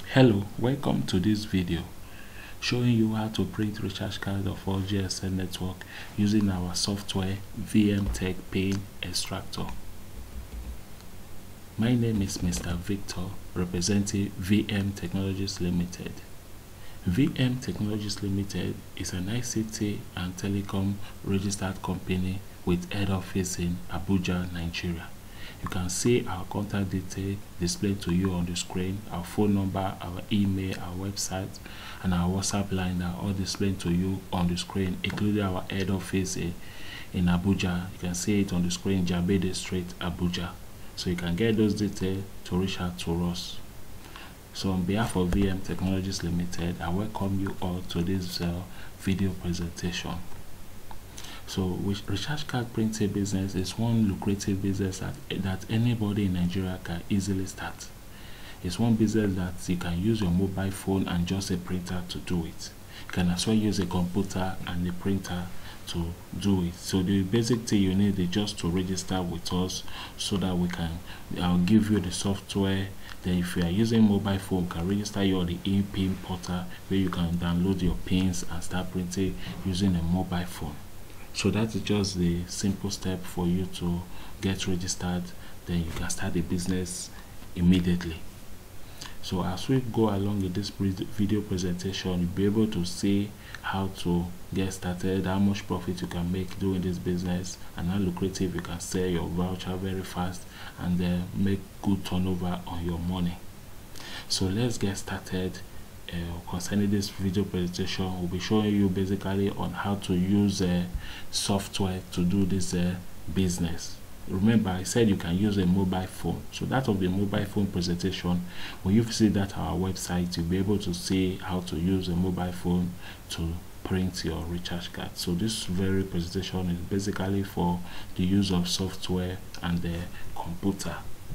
Hello, welcome to this video showing you how to print recharge card of all GSM network using our software VMTech Pin Extractor. My name is Mr. Victor, representing VM Technologies Limited. VM Technologies Limited is an ICT and telecom registered company with head office in Abuja, Nigeria. You can see our contact detail displayed to you on the screen. Our phone number, our email, our website, and our WhatsApp line are all displayed to you on the screen, including our head office in Abuja. You can see it on the screen, Jabede Street, Abuja. So you can get those details to reach out to us. So on behalf of VM Technologies Limited, I welcome you all to this video presentation. So recharge card printing business is one lucrative business that anybody in Nigeria can easily start. It's one business that you can use your mobile phone and just a printer to do it. You can as well use a computer and a printer to do it. So the basic thing you need is just to register with us so that we can give you the software. Then if you are using mobile phone, you can register you on the ePin portal where you can download your pins and start printing using a mobile phone. So that is just the simple step for you to get registered. Then you can start the business immediately. So as we go along with this video presentation, you'll be able to see how to get started, how much profit you can make doing this business, and how lucrative you can sell your voucher very fast and make good turnover on your money. So let's get started. Concerning this video presentation, we'll be showing you basically on how to use software to do this business. Remember, I said you can use a mobile phone. So that of the mobile phone presentation, when you visit that our website, you'll be able to see how to use a mobile phone to print your recharge card. So this very presentation is basically for the use of software and the computer.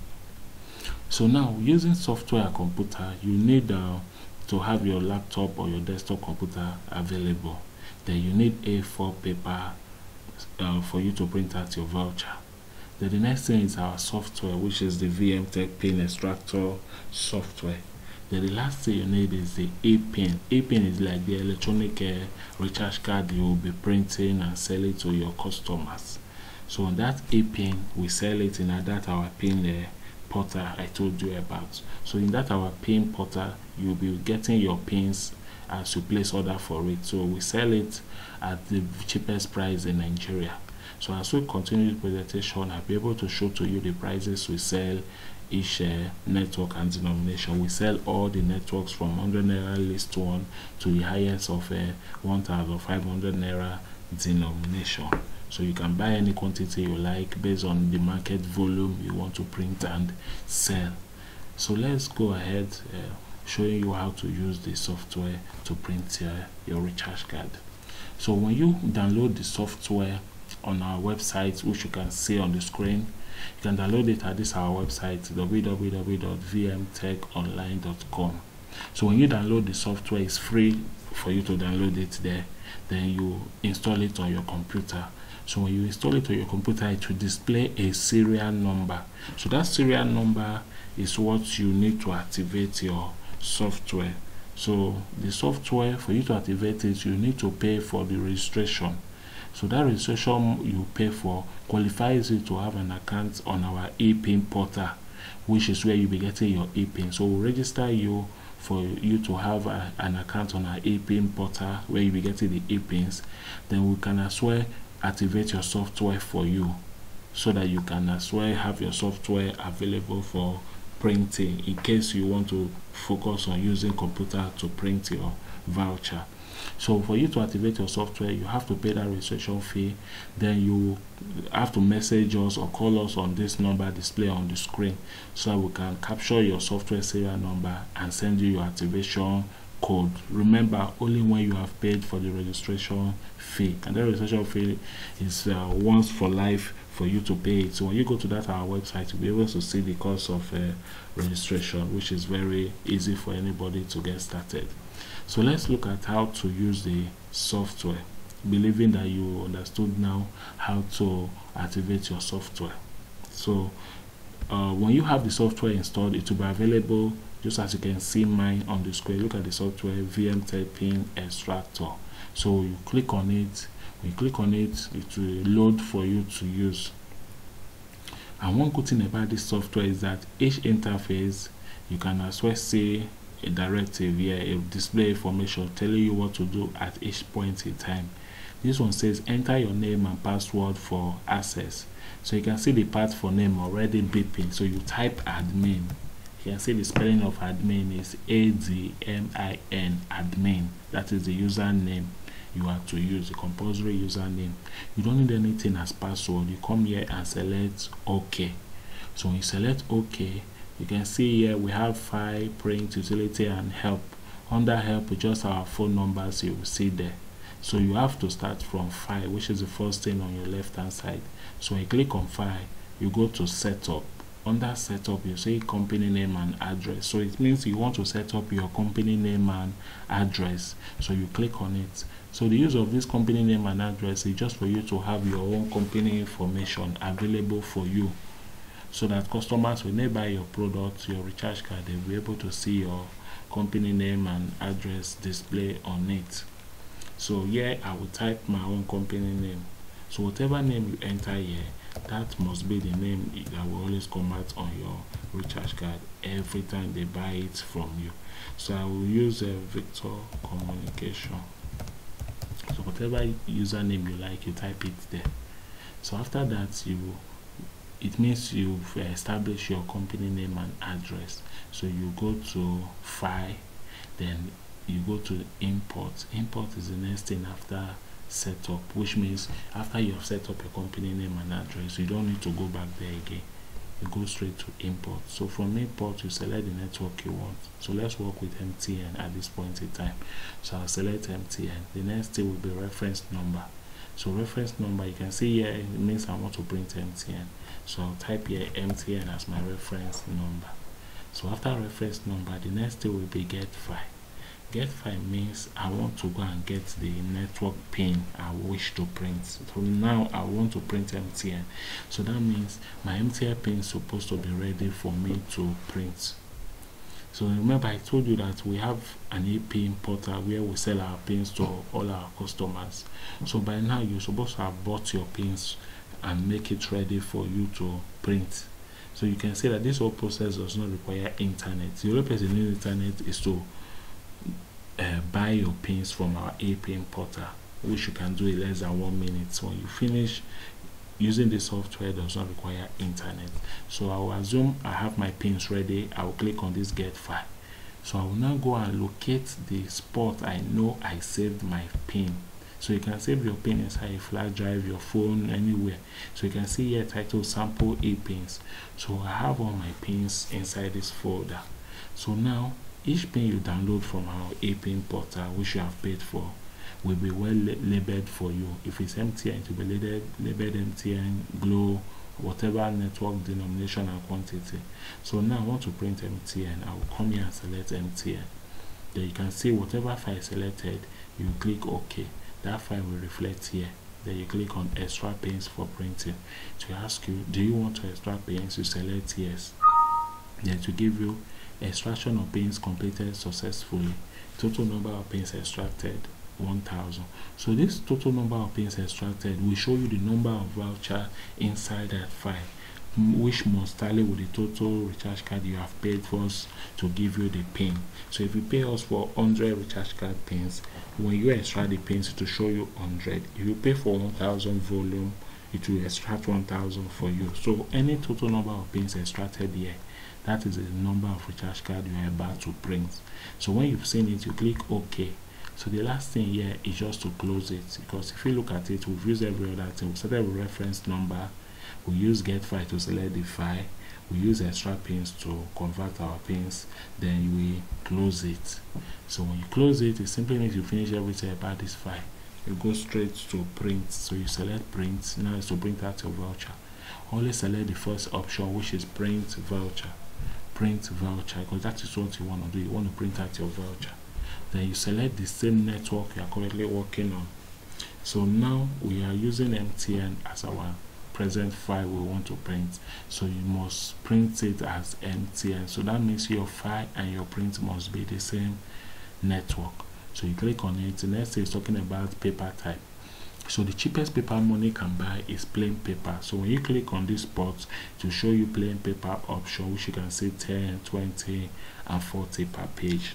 So now, using software and computer, you need to have your laptop or your desktop computer available. Then you need A4 paper for you to print out your voucher. Then the next thing is our software, which is the VMTech Pin Extractor software. Then the last thing you need is the ePin. ePin is like the electronic recharge card you will be printing and selling to your customers. So on that ePin, we sell it in that our pin portal I told you about. So in that our pin portal, you'll be getting your pins as you place order for it. So we sell it at the cheapest price in Nigeria. So as we continue the presentation, I'll be able to show to you the prices we sell each network and denomination. We sell all the networks from 100 naira list 1 to the highest of 1,500 naira denomination. So you can buy any quantity you like based on the market volume you want to print and sell. So let's go ahead showing you how to use the software to print your recharge card. So when you download the software on our website, which you can see on the screen, you can download it at this our website, www.vmtechonline.com. So when you download the software, it's free for you to download it there. Then you install it on your computer. So when you install it on your computer, it will display a serial number. So that serial number is what you need to activate your software. So the software, for you to activate it, you need to pay for the registration. So that registration you pay for qualifies you to have an account on our ePin portal, which is where you'll be getting your ePin. So we'll register you for you to have an account on our ePin portal where you'll be getting the ePins. Then we can as well activate your software for you so that you can as well have your software available for printing in case you want to focus on using computer to print your voucher. So for you to activate your software, you have to pay that registration fee. Then you have to message us or call us on this number displayed on the screen so that we can capture your software serial number and send you your activation code. Remember, only when you have paid for the registration fee, and the registration fee is once for life for you to pay it. So when you go to that our website, you'll be able to see the cost of registration, which is very easy for anybody to get started. So let's look at how to use the software, believing that you understood now how to activate your software. So when you have the software installed, it will be available just as you can see mine on the screen. Look at the software, VM10 pin extractor. So you click on it. When you click on it, it will load for you to use. And one good thing about this software is that each interface, you can as well see a directive here, a display information telling you what to do at each point in time. This one says enter your name and password for access. So you can see the path for name already beeping. So you type admin. You can see the spelling of admin is ADMIN, admin. That is the username you have to use, the compulsory username. You don't need anything as password. You come here and select OK. So when you select OK, you can see here we have file, print, utility, and help. Under help, just our phone numbers you will see there. So you have to start from file, which is the first thing on your left hand side. So when you click on file, you go to setup. Under setup, you say company name and address. So it means you want to set up your company name and address. So you click on it. So the use of this company name and address is just for you to have your own company information available for you, so that customers, when they buy your product, your recharge card, they'll be able to see your company name and address display on it. So here I will type my own company name. So whatever name you enter here, that must be the name that will always come out on your recharge card every time they buy it from you. So I will use a Victor Communication. So whatever username you like, you type it there. So after that, it means you've established your company name and address. So you go to file, then you go to import. Import is the next thing after setup, which means after you have set up your company name and address, you don't need to go back there again. You go straight to import. So from import, you select the network you want. So let's work with MTN at this point in time. So I'll select MTN. The next thing will be reference number. So reference number, you can see here, it means I want to print MTN. So I'll type here MTN as my reference number. So after reference number, the next thing will be get file. Get file means I want to go and get the network pin I wish to print. So now I want to print MTN. So that means my MTN pin is supposed to be ready for me to print. So remember, I told you that we have an e-pin portal where we sell our pins to all our customers. So by now you're supposed to have bought your pins and make it ready for you to print. So you can see that this whole process does not require internet. The only place you need internet is to buy your pins from our e-pin portal, which you can do in less than 1 minute. So when you finish using the software, does not require internet. So I will assume I have my pins ready. I will click on this get file. So I will now go and locate the spot I know I saved my pin. So you can save your pin inside a flash drive, your phone, anywhere. So you can see here titled sample e-pins. So I have all my pins inside this folder. So now each pin you download from our e-pin portal, which you have paid for, will be well labeled for you. If it's MTN, it will be labeled MTN, Glo, whatever network denomination and quantity. So now I want to print MTN. I will come here and select MTN. Then you can see whatever file selected, you click OK. That file will reflect here. Then you click on extra pins for printing. To ask you, do you want to extract pins? You select yes. Then to give you extraction of pins completed successfully. Total number of pins extracted 1000. So this total number of pins extracted will show you the number of voucher inside that file, which must tally with the total recharge card you have paid for us to give you the pin. So if you pay us for 100 recharge card pins, when you extract the pins, it will show you 100. If you pay for 1000 volume, it will extract 1000 for you. So any total number of pins extracted here, that is the number of recharge card you are about to print. So when you've seen it, you click OK. So the last thing here is just to close it, because if you look at it, we've used every other thing. We started with reference number, we use get file to select the file, we use extra pins to convert our pins, then we close it. So when you close it, it simply means you finish everything about this file. You go straight to print. So you select print. Now it's to print out your voucher. Only select the first option, which is print voucher. Print voucher, because that is what you want to do. You want to print out your voucher. Then you select the same network you are currently working on. So now we are using MTN as our present file we want to print. So you must print it as empty, and so that means your file and your print must be the same network. So you click on it. The next is talking about paper type. So the cheapest paper money can buy is plain paper. So when you click on this spot, to show you plain paper option, which you can see 10, 20 and 40 per page.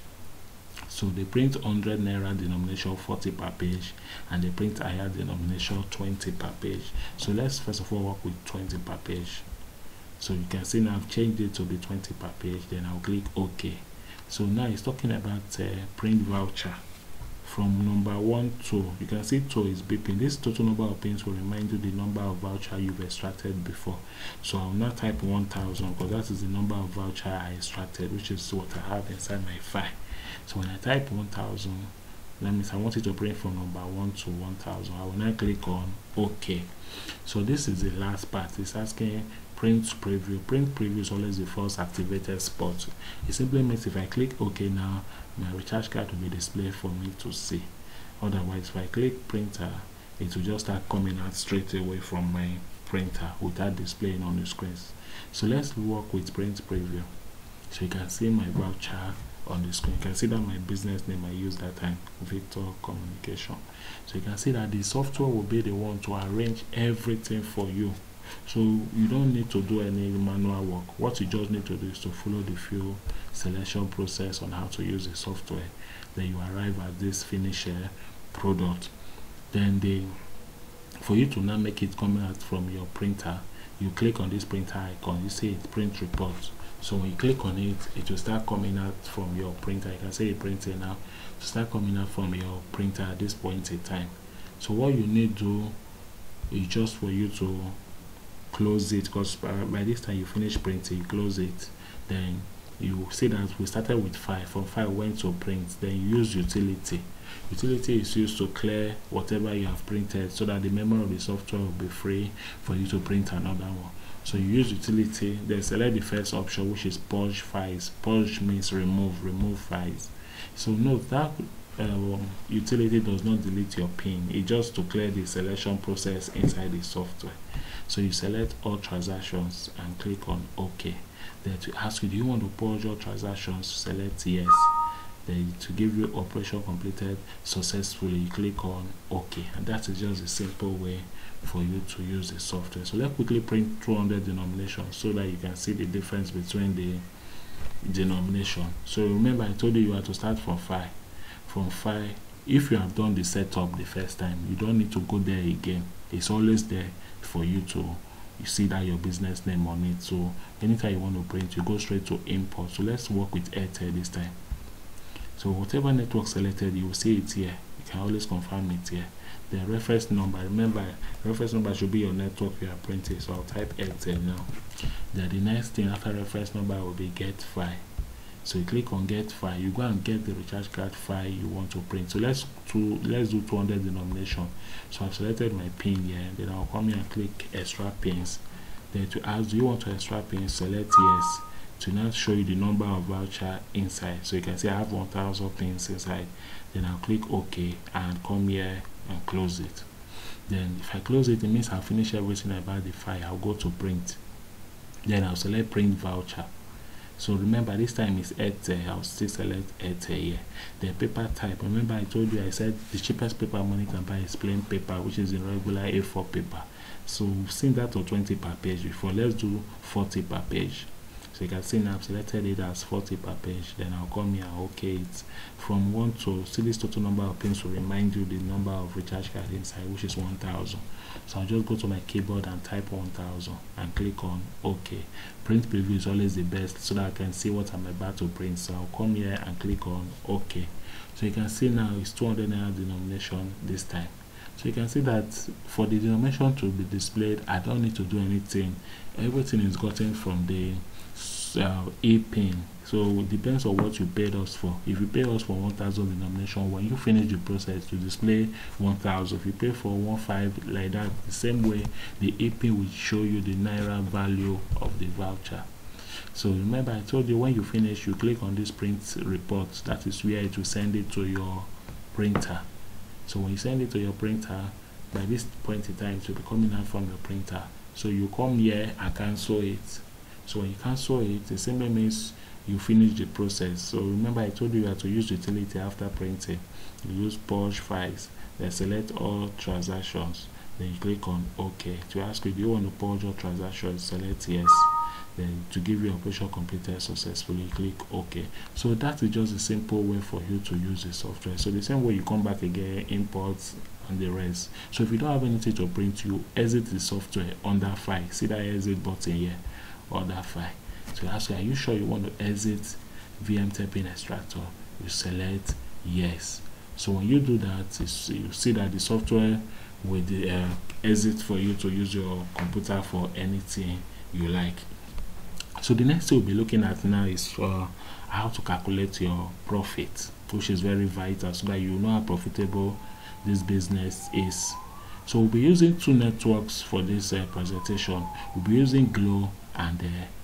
So they print 100 naira denomination 40 per page, and they print higher denomination 20 per page. So let's first of all work with 20 per page. So you can see now I've changed it to be 20 per page. Then I'll click OK. So now it's talking about print voucher from number 1 to, you can see 2 is beeping. This total number of pins will remind you the number of voucher you've extracted before. So I'll now type 1000 because that is the number of voucher I extracted, which is what I have inside my file. So when I type 1000, that means I want it to print from number 1 to 1000. I will now click on OK. So this is the last part. It's asking print preview. Print preview is always the first activated spot. It simply means if I click OK now, my recharge card will be displayed for me to see. Otherwise, if I click printer, it will just start coming out straight away from my printer without displaying on the screens. So let's work with print preview. So you can see my voucher on the screen. You can see that my business name I used that time, Victor Communication. So you can see that the software will be the one to arrange everything for you. So you don't need to do any manual work. What you just need to do is to follow the few selection process on how to use the software. Then you arrive at this finished product. Then for you to now make it come out from your printer, you click on this printer icon. You see it print report. So when you click on it, it will start coming out from your printer. You can see it printing now. To start coming out from your printer at this point in time. So what you need to do is just for you to close it, because by this time you finish printing, you close it. Then you see that we started with file. From file went to print. Then you use utility. Utility is used to clear whatever you have printed so that the memory of the software will be free for you to print another one. So you use utility, then select the first option, which is purge files. Purge means remove files. So note that utility does not delete your pin. It's just to clear the selection process inside the software. So you select all transactions and click on OK. Then to ask you, do you want to purge all transactions? Select yes. Then to give you operation completed successfully, you click on OK. And that is just a simple way for you to use the software. So let's quickly print 200 denominations so that you can see the difference between the denomination. So remember, I told you have to start from file. From file, if you have done the setup the first time, you don't need to go there again. It's always there for you to see that your business name on it. So anytime you want to print, you go straight to import. So let's work with Airtel this time. So whatever network selected, you will see it here. You can always confirm it here. The reference number, remember, reference number should be your network you are printing. So I'll type Airtel now. Then the next thing after reference number will be get file. So you click on get file. You go and get the recharge card file you want to print. So let's do 200 denomination. So I've selected my pin here. Then I'll come here and click extra pins. Then to ask, do you want to extra pins? Select yes. To now show you the number of voucher inside. So you can see I have 1000 pins inside. Then I'll click OK and come here and close it. Then if I close it, it means I'll finish everything about the file. I'll go to print. Then I'll select print voucher. So remember, this time is Airtel. I'll still select Airtel here. The paper type, remember I told you, I said the cheapest paper money can buy is plain paper, which is the regular A4 paper. So we've seen that to 20 per page before. Let's do 40 per page. So you can see now I've selected it as 40 per page. Then I'll come here, okay, it's from 1 to, see this total number of pins will remind you the number of recharge card inside, which is 1000. So I'll just go to my keyboard and type 1000 and click on OK. Print preview is always the best so that I can see what I'm about to print. So I'll come here and click on OK. So you can see now it's 200 naira denomination this time. So you can see that for the denomination to be displayed, I don't need to do anything. Everything is gotten from the e-pin. So it depends on what you paid us for. If you pay us for 1000 denomination, when you finish the process to display 1000, if you pay for 15 like that, the same way the e-pin will show you the naira value of the voucher. So remember, I told you when you finish, you click on this print report. That is where it will send it to your printer. So when you send it to your printer, by this point in time, it will be coming out from your printer. So you come here and cancel it. So when you cancel it, it simply means you finish the process. So remember, I told you have to use utility after printing. You use purge files, then select all transactions, then you click on OK. To ask you, do you want to purge all transactions, select yes. Then to give you operation completed successfully, click OK. So that is just a simple way for you to use the software. So the same way you come back again, import and the rest. So if you don't have anything to print, you exit the software under file. See that exit button here, under file. So ask you, are you sure you want to exit VM Terpene extractor? You select yes. So when you do that, you see that the software will exit for you to use your computer for anything you like. So the next thing we'll be looking at now is how to calculate your profit, which is very vital so that you know how profitable this business is. So we'll be using two networks for this presentation. We'll be using Glo and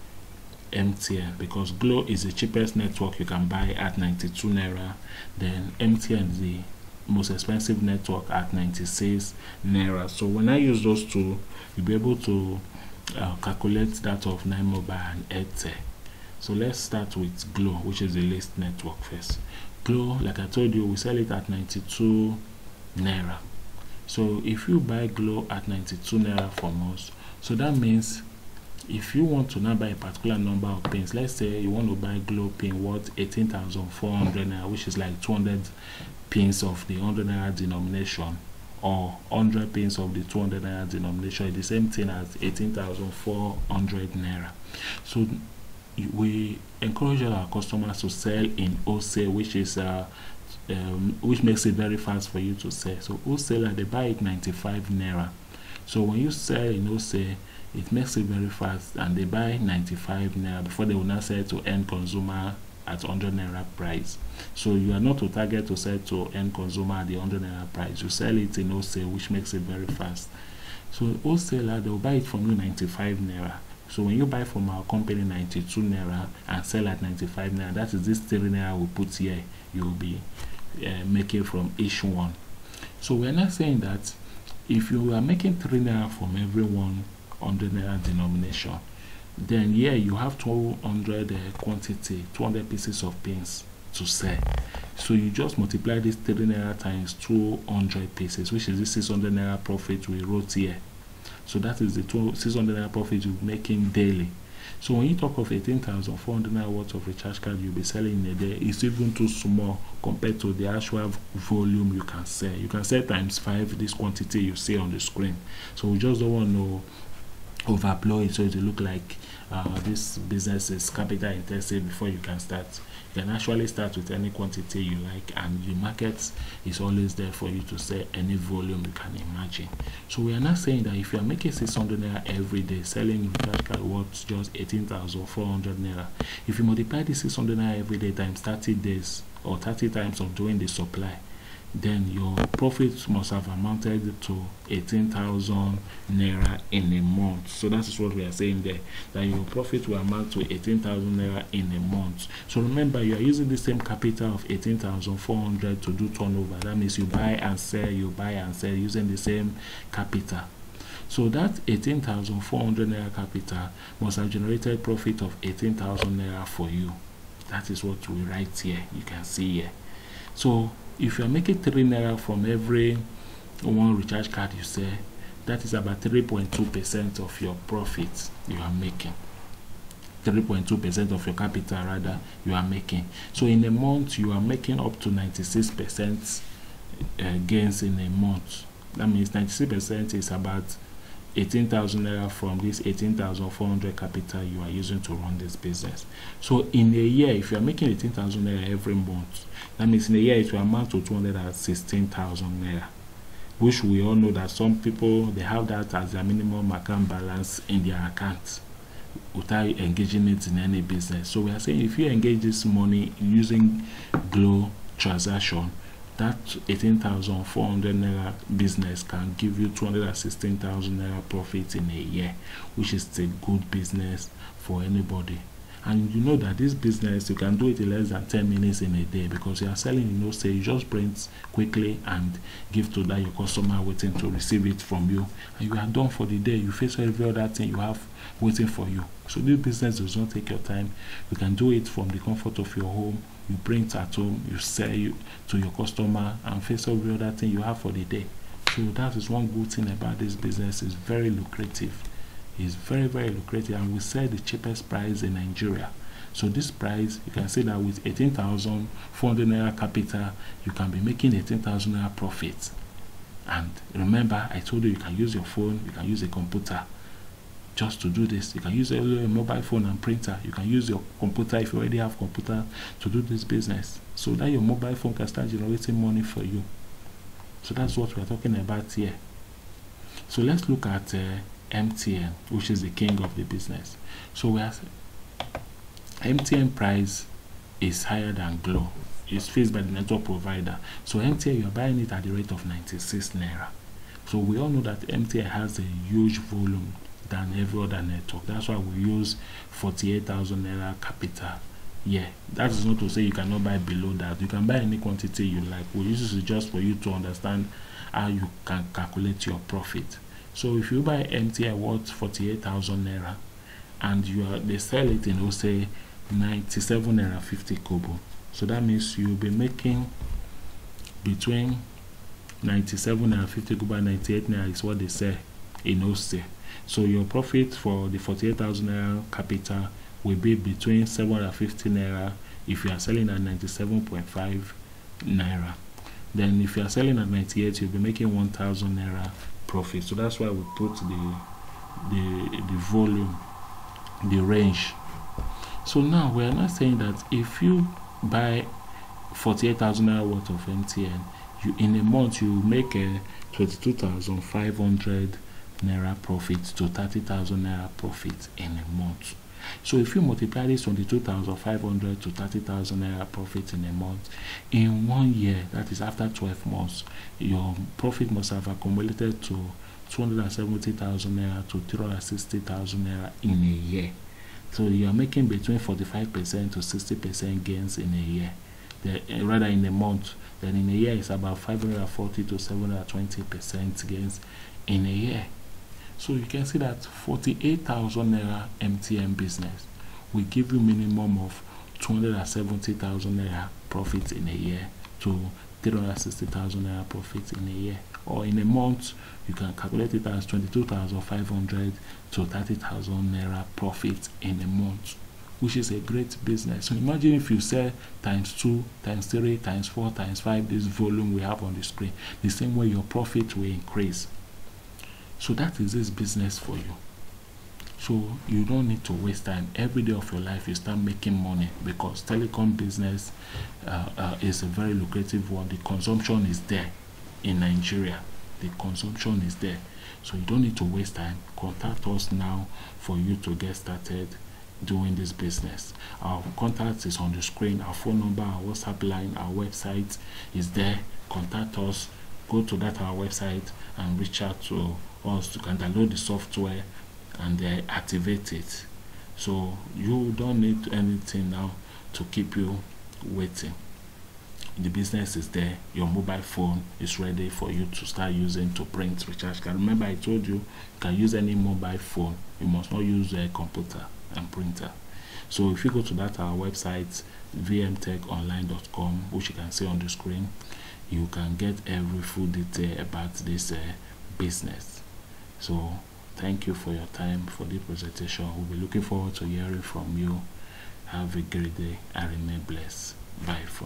MTN, because Glo is the cheapest network you can buy at 92 naira. Then MTN is the most expensive network at 96 naira. So when I use those two, you'll be able to calculate that of 9mobile and Airtel. So let's start with Glo, which is the least network first. Glo, like I told you, we sell it at 92 naira. So if you buy Glo at 92 naira from us, so that means if you want to now buy a particular number of pins, let's say you want to buy Glo pin worth 18,400 naira, which is like 200 pins of the 100 naira denomination, or 100 pins of the 200 naira denomination, the same thing as 18,400 naira. So we encourage our customers to sell in wholesale, which is which makes it very fast for you to sell. So wholesaler, they buy it 95 naira. So when you sell in wholesale, it makes it very fast, and they buy 95 naira before they will now sell to end consumer at 100 naira price. So you are not to target to sell to end consumer at the 100 naira price. You sell it in wholesale, which makes it very fast. So wholesaler, they will buy it from you 95 naira. So when you buy from our company 92 naira and sell at 95 naira, that is this 3 naira we put here, you will be making from each one. So we are not saying that if you are making 3 naira from every 100 naira denomination, then here you have 200 quantity, 200 pieces of pins to sell. So you just multiply this 3 naira times 200 pieces, which is the 600 naira profit we wrote here. So that is the 600 naira profit you're making daily. So when you talk of 18,400 naira worth of recharge card you'll be selling in a day, it's even too small compared to the actual volume you can sell. You can sell times 5 this quantity you see on the screen. So we just don't want to overblow it so it will look like this business is capital intensive before you can start. You can actually start with any quantity you like, and the market is always there for you to sell any volume you can imagine. So we are not saying that if you are making 600 naira every day, selling recharge card worth just 18,400 naira, if you multiply the 600 naira every day times 30 days or 30 times of doing the supply, then your profit must have amounted to 18,000 naira in a month. So that is what we are saying there, that your profit will amount to 18,000 naira in a month. So remember, you are using the same capital of 18,400 to do turnover. That means you buy and sell using the same capital. So that 18,400 naira capital must have generated profit of 18,000 naira for you. That is what we write here. You can see here. So if you are making 3 naira from every one recharge card you sell, that is about 3.2% of your profit you are making. 3.2% of your capital rather you are making. So in a month you are making up to 96% gains in a month. That means 96% is about 18,000 naira from this 18,400 capital you are using to run this business. So in a year, if you are making 18,000 naira every month, that means in a year it will amount to 216,000 naira, which we all know that some people, they have that as their minimum account balance in their account without engaging it in any business. So we are saying if you engage this money using Glo transaction, that 18,400 naira business can give you 216,000 naira profit in a year, which is a good business for anybody. And you know that this business, you can do it in less than 10 minutes in a day, because you are selling, you know, say you just print quickly and give to that your customer waiting to receive it from you, and you are done for the day. You face every other thing you have waiting for you. So this business does not take your time. You can do it from the comfort of your home. You print at home, you sell to your customer, and face every other thing you have for the day. So that is one good thing about this business. It's very lucrative. It's very, very lucrative, and we sell the cheapest price in Nigeria. So this price, you can say that with 18,400 naira capital, you can be making 18,000 naira profit. And remember, I told you can use your phone, you can use a computer just to do this. You can use a mobile phone and printer. You can use your computer if you already have computer to do this business. So that your mobile phone can start generating money for you. So that's what we are talking about here. So let's look at MTN, which is the king of the business. So we are MTN price is higher than Glo. It's fixed by the network provider. So MTN, you are buying it at the rate of 96 naira. So we all know that MTN has a huge volume than every other network. That's why we use 48,000 naira capital. Yeah, that is not to say you cannot buy below that. You can buy any quantity you like. We use this just for you to understand how you can calculate your profit. So if you buy MTN worth 48,000 naira and they sell it in, say, 97 naira 50 kobo, so that means you'll be making between 97 naira 50 kobo and 98 naira is what they say in Ose. So your profit for the 48,000 naira capital will be between 750 naira if you are selling at 97.5 naira. Then if you are selling at 98, you'll be making 1,000 naira profit. So that's why we put the volume, the range. So now we are not saying that if you buy 48,000 naira worth of MTN, you in a month you make a 22,500 naira profit to 30,000 naira profit in a month. So if you multiply this 22,500 to 30,000 naira profit in a month, in 1 year, that is after 12 months, your profit must have accumulated to 270,000 naira to 360,000 naira in a year. So you are making between 45% to 60% gains in a year, rather in a month. Then in a year it's about 540 to 720% gains in a year. So you can see that 48,000 naira MTN business will give you minimum of 270,000 naira profit in a year to 360,000 naira profit in a year. Or in a month, you can calculate it as 22,500 to 30,000 naira profit in a month, which is a great business. So imagine if you sell times 2, times 3, times 4, times 5 this volume we have on the screen. The same way your profit will increase. So that is this business for you. So you don't need to waste time. Every day of your life you start making money, because telecom business is a very lucrative one. The consumption is there in Nigeria. The consumption is there. So you don't need to waste time. Contact us now for you to get started doing this business. Our contact is on the screen. Our phone number, our WhatsApp line, our website is there. Contact us. Go to our website and reach out to us. You can download the software and activate it. So you don't need anything now to keep you waiting. The business is there. Your mobile phone is ready for you to start using to print, recharge card. Remember, I told you can use any mobile phone. You must not use a computer and printer. So if you go to our website, vmtechonline.com, which you can see on the screen, you can get every full detail about this business. So thank you for your time for this presentation. We'll be looking forward to hearing from you. Have a great day and remain blessed. Bye for